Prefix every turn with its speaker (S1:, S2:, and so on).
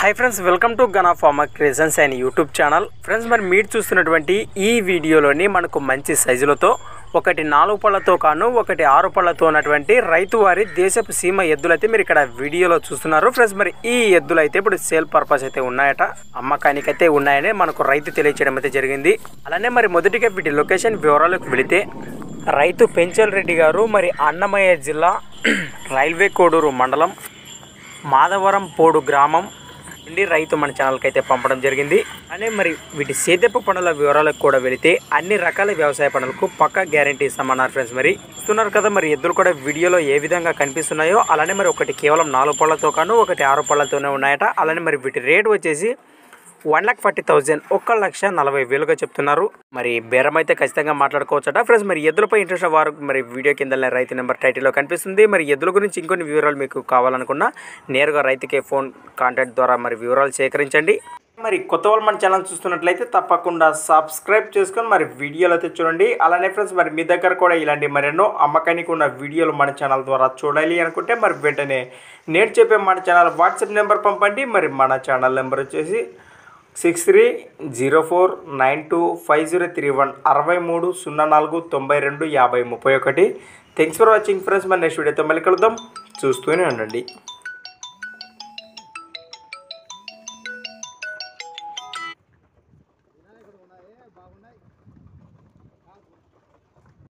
S1: Hi friends, welcome to Gana farmer creations and YouTube channel. Friends, మరి మీరు చూస్తున్నటువంటి ఈ వీడియోలోని మనకు మంచి సైజులతో ఒకటి 4 పళ్ళతో కాను ఒకటి 6 పళ్ళతో ఉన్నటువంటి రైతు వారి దేశపు సీమ ఎద్దులు అయితే మీరు ఇక్కడ వీడియోలో చూస్తున్నారు. ఫ్రెండ్స్, మరి ఈ ఎద్దులు అయితే ఇప్పుడు సేల్ పర్పస్ అయితే ఉన్నాయట, అమ్మకానికైతే ఉన్నాయని మనకు రైతు తెలియచేయడం అయితే జరిగింది. అలానే మరి మొదటిగా వీటి లొకేషన్ వివరాలకు వెళితే రైతు పెంచల్ రెడ్డి గారు మరి అన్నమయ్య జిల్లా రైల్వే కోడూరు మండలం మాధవరం పోడు గ్రామం నుండి రైతు మన ఛానల్కి అయితే పంపడం జరిగింది. అనే మరి వీటి సేద్యపు పనుల వివరాలకు కూడా వెళితే అన్ని రకాల వ్యవసాయ పనులకు పక్కా గ్యారంటీ ఇస్తామన్నారు. ఫ్రెండ్స్, మరి చూస్తున్నారు కదా, మరి ఎద్దులు కూడా వీడియోలో ఏ విధంగా కనిపిస్తున్నాయో అలానే మరి ఒకటి కేవలం 4 పళ్ళతో కాను ఒకటి 6 పళ్ళతోనే ఉన్నాయట. అలానే మరి వీటి రేటు వచ్చేసి 1,40,000 1,40,000గా చెప్తున్నారు. మరి బేరం అయితే ఖచ్చితంగా మాట్లాడుకోవచ్చట. ఫ్రెండ్స్, మరి ఎద్దులపై ఇంట్రెస్ట్ వారు మరి వీడియో కింద రైతు నెంబర్ టైటిల్లో కనిపిస్తుంది. మరి ఎద్దుల గురించి ఇంకొన్ని వివరాలు మీకు కావాలనుకున్నా నేరుగా రైతుకే ఫోన్ కాంటాక్ట్ ద్వారా మరి వివరాలు సేకరించండి. మరి కొత్త వాళ్ళు మన ఛానల్ చూస్తున్నట్లయితే తప్పకుండా సబ్స్క్రైబ్ చేసుకొని మరి వీడియోలు అయితే చూడండి. అలానే ఫ్రెండ్స్, మరి మీ దగ్గర కూడా ఇలాంటి మరెన్నో అమ్మకానికి ఉన్న వీడియోలు మన ఛానల్ ద్వారా చూడాలి అనుకుంటే మరి వెంటనే నేను చెప్పే మన ఛానల్ వాట్సాప్ నెంబర్ పంపండి. మరి మన ఛానల్ నెంబర్ వచ్చేసి 6304925031 6304925031. Thanks for watching friends. మరి నెక్స్ట్ వీడియోతో మళ్ళీ కలుద్దాం, చూస్తూనే ఉండండి.